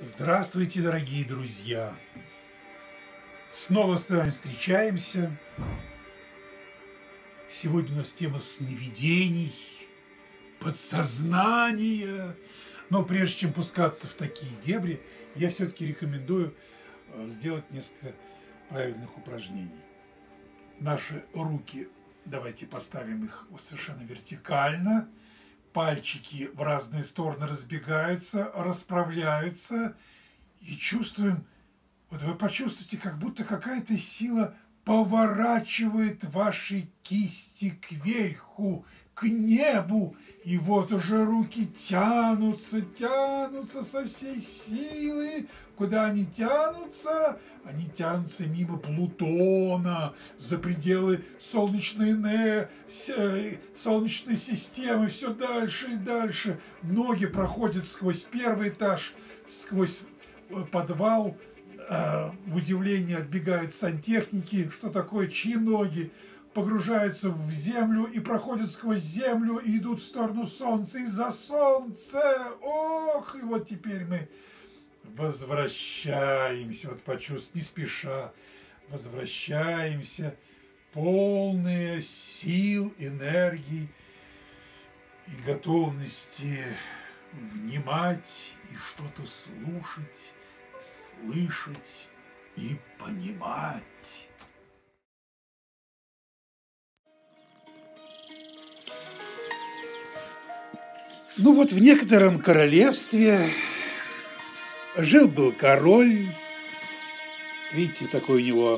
Здравствуйте, дорогие друзья! Снова с вами встречаемся. Сегодня у нас тема сновидений, подсознания. Но прежде чем пускаться в такие дебри, я все-таки рекомендую сделать несколько правильных упражнений. Наши руки, давайте поставим их совершенно вертикально. Пальчики в разные стороны разбегаются, расправляются. И чувствуем, вот вы почувствуете, как будто какая-то сила поворачивает ваши кисти кверху, к небу. И вот уже руки тянутся со всей силы. Куда они тянутся? Они тянутся мимо Плутона, за пределы солнечной системы, все дальше и дальше. Ноги проходят сквозь первый этаж, сквозь подвал. В удивлении отбегают сантехники, что такое, чьи ноги, погружаются в землю и проходят сквозь землю и идут в сторону солнца, и за солнце. Ох, и вот теперь мы возвращаемся, вот почувствуйте, не спеша, возвращаемся, полные сил, энергии и готовности внимать и что-то слушать, слышать и понимать. Ну вот в некотором королевстве жил-был король. Видите, такой у него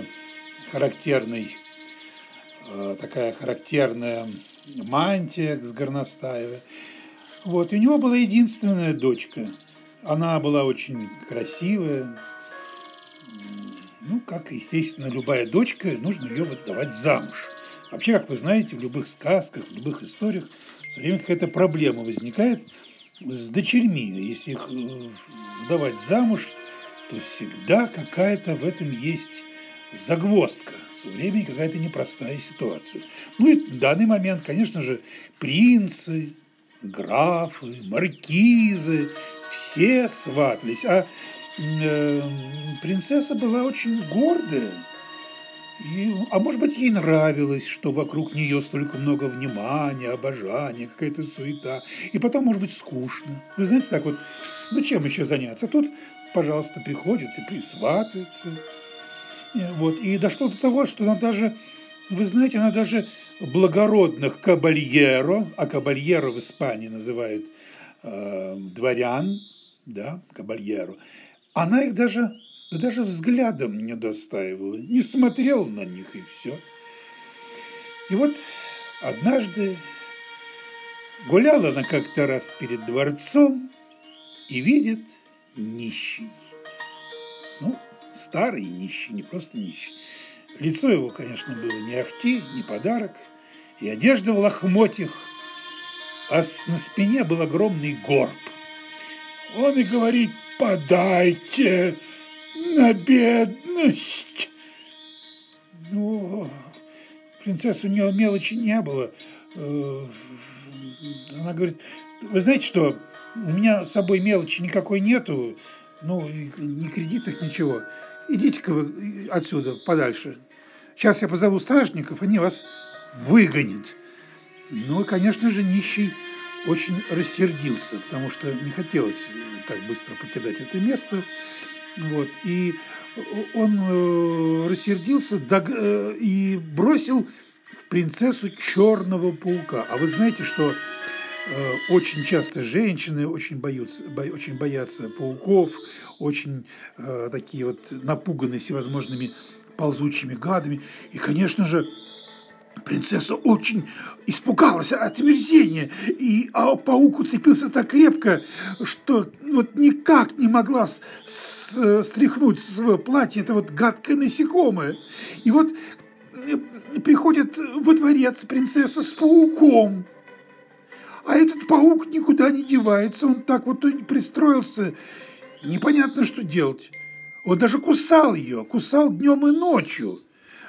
такая характерная мантия с горностаевой. Вот, и у него была единственная дочка. Она была очень красивая. Ну, как, естественно, любая дочка, нужно ее выдавать замуж. Вообще, как вы знаете, в любых сказках, в любых историях все время какая-то проблема возникает с дочерьми. Если их выдавать замуж, то всегда какая-то в этом есть загвоздка. Все время какая-то непростая ситуация. Ну и в данный момент, конечно же, принцы, графы, маркизы, все сватались. А принцесса была очень гордая. А может быть, ей нравилось, что вокруг нее столько много внимания, обожания, какая-то суета. И потом, может быть, скучно. Вы знаете, так вот, ну чем еще заняться? Тут, пожалуйста, приходят и присватываются. Вот. И дошло до того, что она даже, вы знаете, она даже благородных кабальеро, а кабальеро в Испании называют дворян, да, кабальеро, она их даже взглядом не достаивала, не смотрела на них, и все. И вот однажды гуляла она как-то раз перед дворцом и видит нищий. Ну, старый нищий, не просто нищий. Лицо его, конечно, было не ахти, не подарок, и одежда в лохмотьях, а на спине был огромный горб. Он и говорит: подайте на бедность. Ну, принцесса, у нее мелочи не было. Она говорит: вы знаете что, у меня с собой мелочи никакой нету, ну, ни кредиток, ничего. Идите-ка вы отсюда подальше. Сейчас я позову стражников, они вас выгонят. Ну, и, конечно же, нищий очень рассердился, потому что не хотелось так быстро покидать это место. Вот. И он рассердился и бросил в принцессу черного паука. А вы знаете, что очень часто женщины очень боятся пауков, очень такие вот напуганные всевозможными ползучими гадами. И, конечно же, принцесса очень испугалась от омерзения, а паук уцепился так крепко, что вот никак не могла стряхнуть свое платье, это вот гадкое насекомое. И вот приходит во дворец принцесса с пауком, а этот паук никуда не девается, он так вот пристроился, непонятно, что делать. Он даже кусал ее, кусал днем и ночью.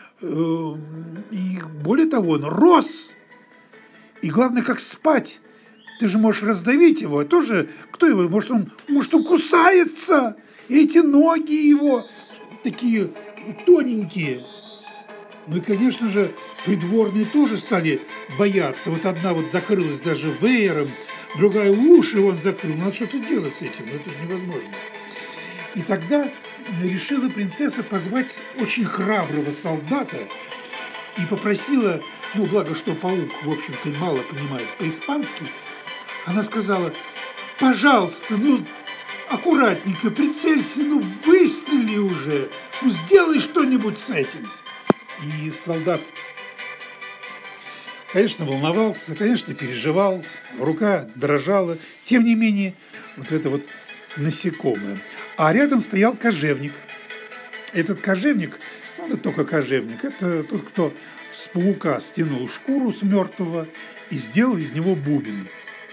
И более того, он рос. И главное, как спать. Ты же можешь раздавить его, а тоже, кто его, может он кусается. эти ноги его такие тоненькие. Ну и, конечно же, придворные тоже стали бояться. Вот одна вот закрылась даже веером, другая уши он закрыл. Надо что-то делать с этим, это же невозможно. И тогда решила принцесса позвать очень храброго солдата и попросила, ну, благо, что паук, в общем-то, мало понимает по-испански, она сказала: пожалуйста, ну, аккуратненько прицелься, ну, выстрели уже, ну, сделай что-нибудь с этим. И солдат, конечно, волновался, конечно, переживал, рука дрожала, тем не менее, вот это вот насекомое. А рядом стоял кожевник. Этот кожевник, ну, это только кожевник, это тот, кто с паука стянул шкуру с мертвого и сделал из него бубен.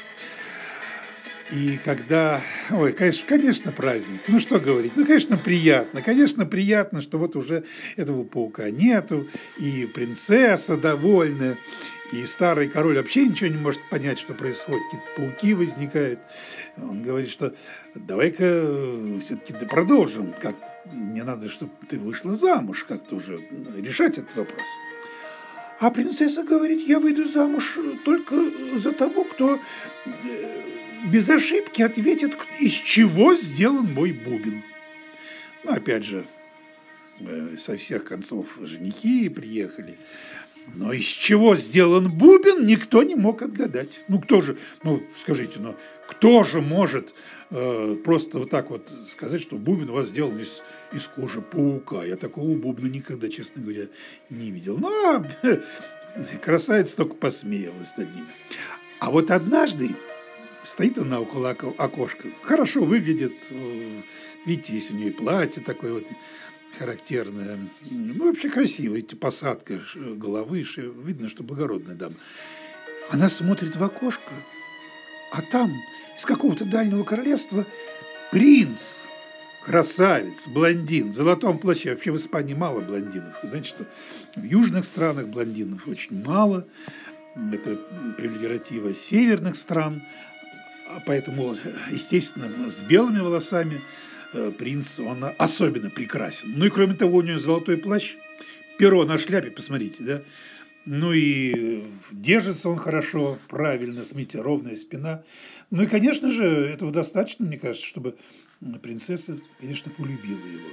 И когда, ой, конечно, праздник. Ну, что говорить, ну, конечно, приятно, что вот уже этого паука нету, и принцесса довольна, и старый король вообще ничего не может понять, что происходит, какие-то пауки возникают. Он говорит, что давай-ка все-таки продолжим, как-то мне надо, чтобы ты вышла замуж, как-то уже решать этот вопрос. А принцесса говорит: я выйду замуж только за того, кто без ошибки ответит, из чего сделан мой бубен. Ну, опять же, со всех концов женихи приехали. Но из чего сделан бубен, никто не мог отгадать. Ну, кто же, ну, скажите, ну, кто же может просто вот так вот сказать, что бубен у вас сделан из кожи паука? Я такого бубна никогда, честно говоря, не видел. Но красавица только посмеялась над ними. А вот однажды стоит она около окошка, хорошо выглядит, видите, есть у нее платье такое вот характерное, ну, вообще красиво, эти посадка головы, видно, что благородная дама. Она смотрит в окошко, а там из какого-то дальнего королевства принц, красавец, блондин, в золотом плаще. Вообще в Испании мало блондинов. Вы знаете, что в южных странах блондинов очень мало. Это прерогатива северных стран. Поэтому, естественно, с белыми волосами принц, он особенно прекрасен. Ну и кроме того, у него золотой плащ, перо на шляпе, посмотрите, да. Ну и держится он хорошо, правильно, смотрите, ровная спина. Ну и, конечно же, этого достаточно, мне кажется, чтобы принцесса, конечно, полюбила его.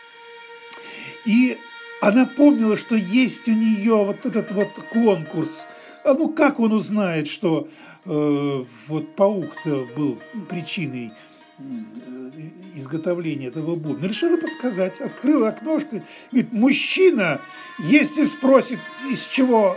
И она помнила, что есть у нее вот этот вот конкурс. А ну как он узнает, что вот паук-то был причиной изготовления этого бубна? Решила подсказать, открыла окношко, говорит: мужчина, если спросит, из чего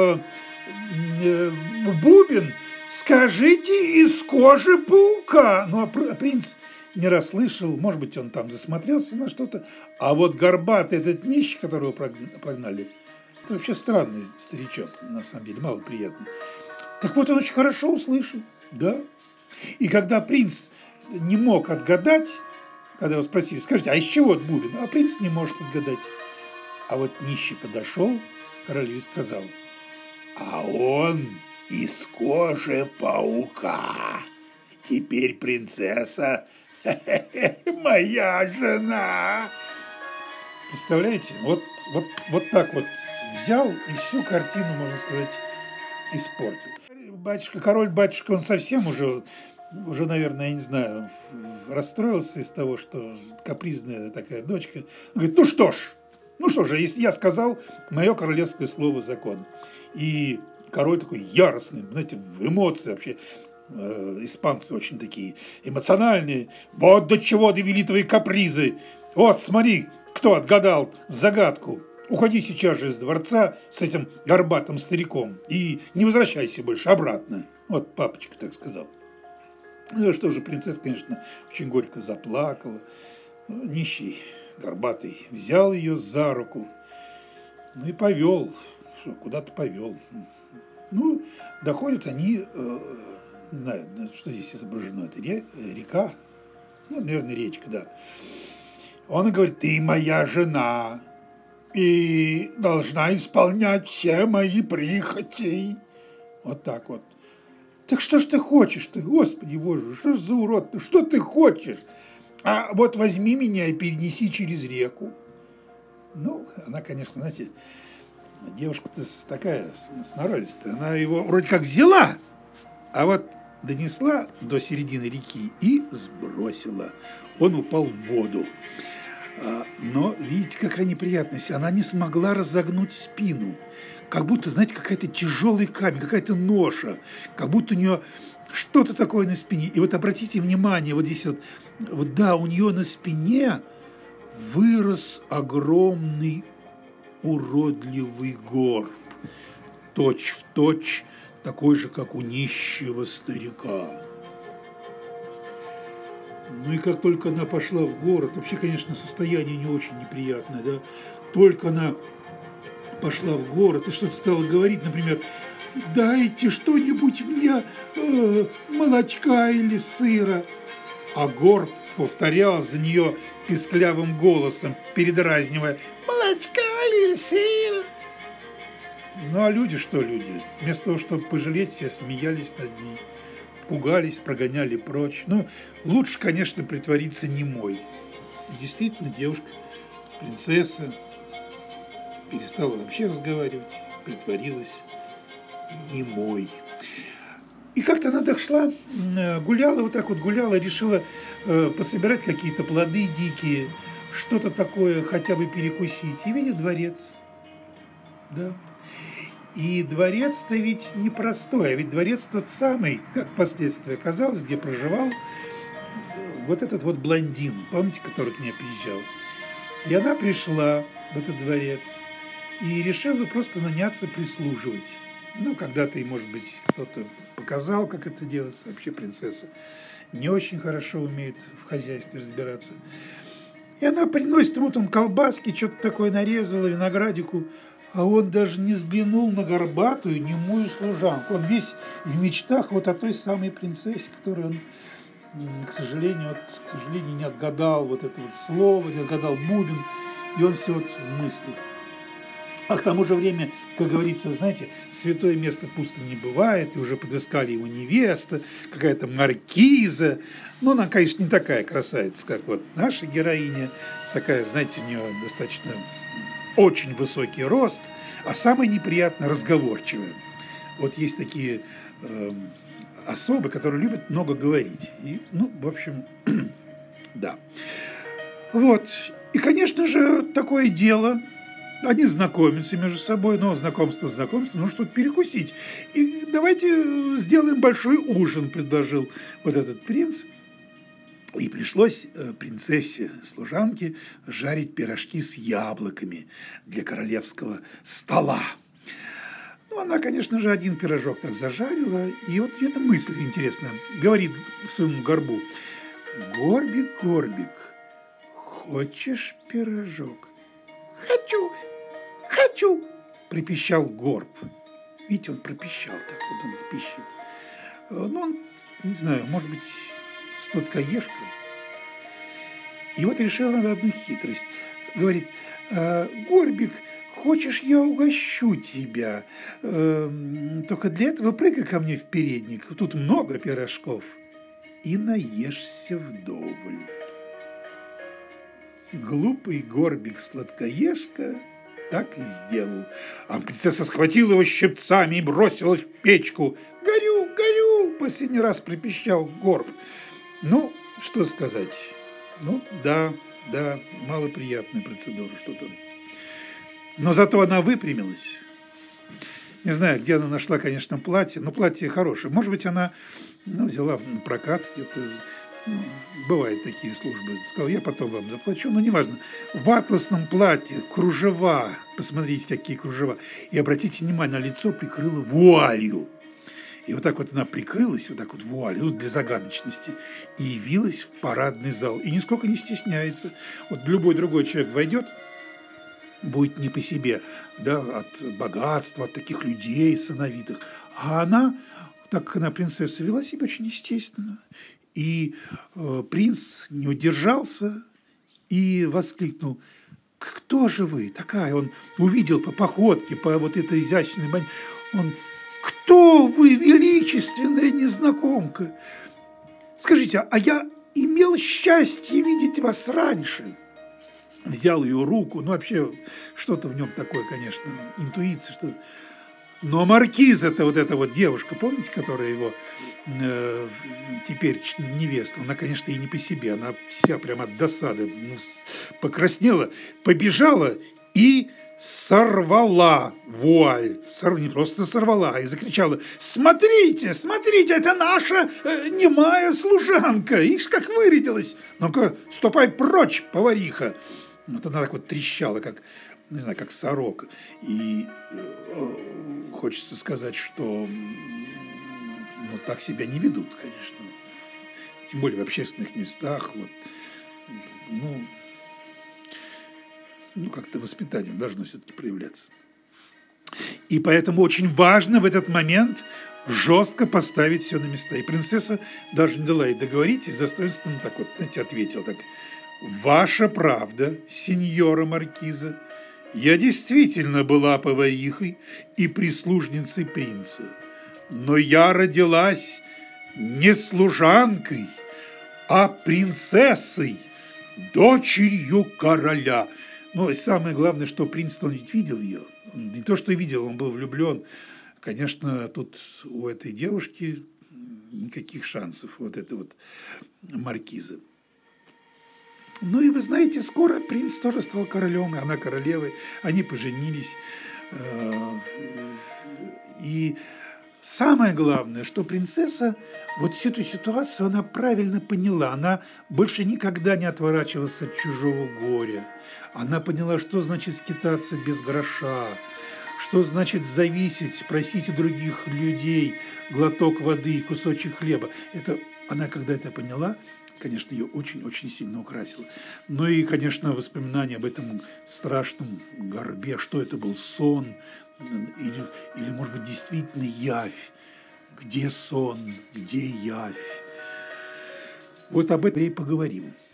бубен, скажите: из кожи паука. Ну, а принц не расслышал, может быть, он там засмотрелся на что-то. А вот горбатый этот нищий, которого прогнали, это вообще странный старичок, на самом деле, малоприятный. Так вот, он очень хорошо услышал, да. И когда принц не мог отгадать, когда его спросили: скажите, а из чего это бубен? А принц не может отгадать. А вот нищий подошел к королю и сказал: а он из кожи паука. Теперь принцесса моя жена. Представляете, вот так вот взял и всю картину, можно сказать, испортил. Король-батюшка, он совсем уже, наверное, я не знаю, расстроился из того, что капризная такая дочка. Он говорит: ну что же, если я сказал, мое королевское слово закон. И король такой яростный, знаете, в эмоции вообще. Испанцы очень такие эмоциональные. Вот до чего довели твои капризы. Вот, смотри, кто отгадал загадку. Уходи сейчас же из дворца с этим горбатым стариком и не возвращайся больше обратно. Вот папочка так сказал. Ну что же, принцесса, конечно, очень горько заплакала. Нищий, горбатый, взял ее за руку, ну и повел, куда-то повел. Ну, доходят они, не знаю, что здесь изображено, это река, ну, наверное, речка, да. Он говорит: ты моя жена и должна исполнять все мои прихоти. Вот так вот. Так что ж ты хочешь-то, Господи Боже, что ж за урод ты, что ты хочешь? А вот возьми меня и перенеси через реку. Ну, она, конечно, знаете, девушка-то такая сноровистая. Она его вроде как взяла, а вот донесла до середины реки и сбросила. Он упал в воду. Но видите, какая неприятность. Она не смогла разогнуть спину. Как будто, знаете, какая-то тяжелый камень, какая-то ноша. Как будто у нее что-то такое на спине. И вот обратите внимание, вот здесь вот да, у нее на спине вырос огромный уродливый горб. Точь-в-точь такой же, как у нищего старика. Ну и как только она пошла в город, вообще, конечно, состояние не очень неприятное, да, только она пошла в город и что-то стала говорить, например, дайте что-нибудь мне, молочка или сыра. А горб повторял за нее писклявым голосом, передразнивая, молочка или сыра. Ну а люди что люди? Вместо того, чтобы пожалеть, все смеялись над ней. Пугались, прогоняли прочь. Ну, лучше, конечно, притвориться немой. И действительно, девушка, принцесса, перестала вообще разговаривать, притворилась немой. И как-то она дошла, гуляла, вот так вот гуляла, решила пособирать какие-то плоды дикие, что-то такое хотя бы перекусить. И видит дворец. Да. И дворец-то ведь непростой, а ведь дворец тот самый, как впоследствии оказалось, где проживал вот этот вот блондин, помните, который к ней приезжал. И она пришла в этот дворец и решила просто наняться прислуживать. Ну, когда-то, может быть, кто-то показал, как это делается. Вообще принцесса не очень хорошо умеет в хозяйстве разбираться. И она приносит ему там колбаски, что-то такое нарезала, виноградику. А он даже не взглянул на горбатую, немую служанку. Он весь в мечтах вот о той самой принцессе, которую он, к сожалению, не отгадал вот это вот слово, не отгадал бубен, и он все вот в мыслях. А к тому же время, как говорится, знаете, святое место пусто не бывает, и уже подыскали его невеста, какая-то маркиза. Но она, конечно, не такая красавица, как вот наша героиня, такая, знаете, у нее достаточно очень высокий рост, а самое неприятное – разговорчивая. Вот есть такие особы, которые любят много говорить. И, ну, в общем, да. Вот. И, конечно же, такое дело. Они знакомятся между собой, но знакомство, ну что-то перекусить. И давайте сделаем большой ужин, предложил вот этот принц. И пришлось принцессе, служанке, жарить пирожки с яблоками для королевского стола. Ну, она, конечно же, один пирожок так зажарила. И вот эта мысль интересная. Говорит своему горбу: «Горбик, горбик, хочешь пирожок?» «Хочу, хочу!» – пропищал горб. Видите, он пропищал так, вот он пищит. Ну, он, не знаю, может быть, сладкоежка. И вот решила она одну хитрость. Говорит: «Горбик, хочешь, я угощу тебя? Только для этого прыгай ко мне в передник. Тут много пирожков. И наешься вдоволь». Глупый горбик-сладкоежка так и сделал. А принцесса схватила его щипцами и бросила в печку. «Горю, горю!» – последний раз пропищал горб. Ну, что сказать. Ну, да, малоприятная процедура что-то. Но зато она выпрямилась. Не знаю, где она нашла, конечно, платье, но платье хорошее. Может быть, она взяла на прокат где-то. Бывают такие службы. Сказал: я потом вам заплачу, но неважно. В атласном платье, кружева. Посмотрите, какие кружева. И обратите внимание, на лицо прикрыла вуалью. И вот так вот она прикрылась, вот так вот вуалью, для загадочности, и явилась в парадный зал. И нисколько не стесняется. Вот любой другой человек войдет, будет не по себе, да, от богатства, от таких людей сановитых. А она, так как она принцесса, вела себя очень естественно. И принц не удержался и воскликнул: «Кто же вы такая?» Он увидел по походке, по вот этой изящной манере. Он: «Кто вы, величественная незнакомка? Скажите, а я имел счастье видеть вас раньше. Взял ее руку, ну вообще что-то в нем такое, конечно, интуиция, что... Но маркиза-то, вот эта вот девушка, помните, которая его теперь невеста, она, конечно, и не по себе, она вся прямо от досады покраснела, побежала и сорвала вуаль, не просто сорвала, а и закричала: «Смотрите, смотрите, это наша немая служанка, ишь, как вырядилась! Ну-ка, ступай прочь, повариха!» Вот она так вот трещала, как, не знаю, как сорока. И хочется сказать, что ну, так себя не ведут, конечно. Тем более в общественных местах. Вот. Ну, как-то воспитание должно все-таки проявляться. И поэтому очень важно в этот момент жестко поставить все на места. И принцесса даже не дала ей договорить, и с достоинством так вот, знаете, ответила так: «Ваша правда, сеньора маркиза, я действительно была поварихой и прислужницей принца, но я родилась не служанкой, а принцессой, дочерью короля». Ну, и самое главное, что принц-то он ведь видел ее. Он не то, что видел, он был влюблен. Конечно, тут у этой девушки никаких шансов, вот этой вот маркизы. Ну и вы знаете, скоро принц тоже стал королем, и она королевой. Они поженились. И самое главное, что принцесса вот всю эту ситуацию она правильно поняла. Она больше никогда не отворачивалась от чужого горя. Она поняла, что значит скитаться без гроша, что значит зависеть, просить у других людей глоток воды и кусочек хлеба. Это она, когда это поняла, конечно, ее очень-очень сильно украсило. Ну и, конечно, воспоминания об этом страшном горбе, что это был сон, или может быть, действительно явь. Где сон, где явь? Вот об этом и поговорим.